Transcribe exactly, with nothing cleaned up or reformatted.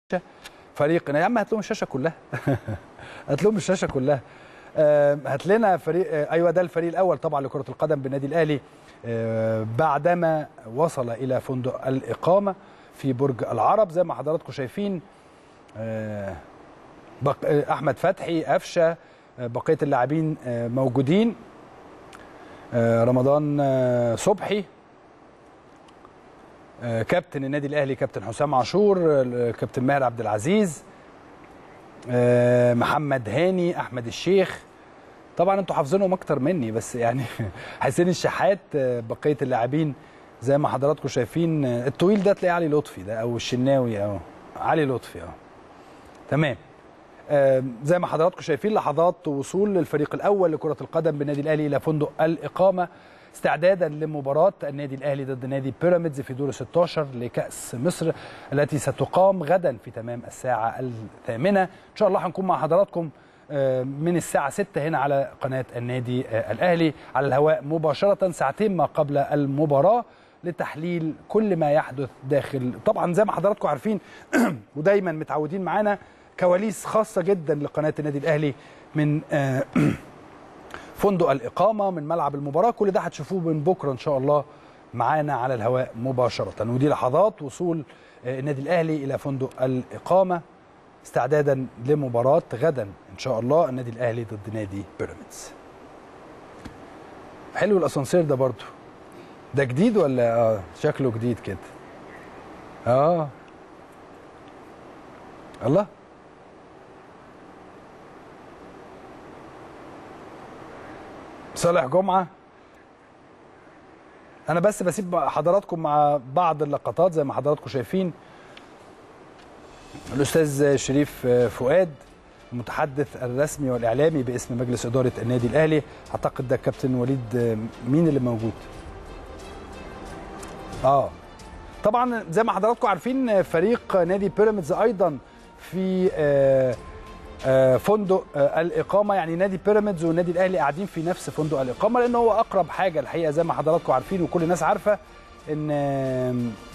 فريق يا عم هات لهم الشاشه كلها. هات لهم الشاشه كلها. هات لنا فريق. ايوه ده الفريق الاول طبعا لكره القدم بالنادي الاهلي بعدما وصل الى فندق الاقامه في برج العرب زي ما حضراتكم شايفين. احمد فتحي، قفشه، بقيه اللاعبين موجودين، رمضان صبحي، كابتن النادي الاهلي كابتن حسام عاشور، كابتن ماهر عبد العزيز، محمد هاني، احمد الشيخ. طبعا انتوا حافظينهم اكتر مني بس يعني حسين الشحات، بقيه اللاعبين زي ما حضراتكم شايفين. الطويل ده تلاقيه علي لطفي ده او الشناوي او علي لطفي اه تمام. زي ما حضراتكم شايفين لحظات وصول الفريق الاول لكره القدم بالنادي الاهلي الى فندق الاقامه استعدادا لمباراه النادي الاهلي ضد نادي بيراميدز في دور ستاشر لكاس مصر التي ستقام غدا في تمام الساعه الثامنه. ان شاء الله هنكون مع حضراتكم من الساعه ستة هنا على قناه النادي الاهلي على الهواء مباشره ساعتين ما قبل المباراه لتحليل كل ما يحدث داخل. طبعا زي ما حضراتكم عارفين ودايما متعودين معانا كواليس خاصه جدا لقناه النادي الاهلي من فندق الاقامه، من ملعب المباراه، كل ده هتشوفوه من بكره ان شاء الله معانا على الهواء مباشره. ودي لحظات وصول النادي الاهلي الى فندق الاقامه استعدادا لمباراه غدا ان شاء الله النادي الاهلي ضد نادي بيراميدز. حلو الاسانسير ده برضو، ده جديد ولا اه شكله جديد كده؟ اه الله، صالح جمعه. انا بس بسيب حضراتكم مع بعض اللقطات زي ما حضراتكم شايفين. الاستاذ شريف فؤاد المتحدث الرسمي والاعلامي باسم مجلس اداره النادي الاهلي، اعتقد ده كابتن وليد. مين اللي موجود؟ اه طبعا زي ما حضراتكم عارفين فريق نادي بيراميدز ايضا في آه آه فندق آه الاقامه، يعني نادي بيراميدز والنادي الاهلي قاعدين في نفس فندق الاقامه لان هو اقرب حاجه الحقيقه زي ما حضراتكم عارفين وكل الناس عارفه ان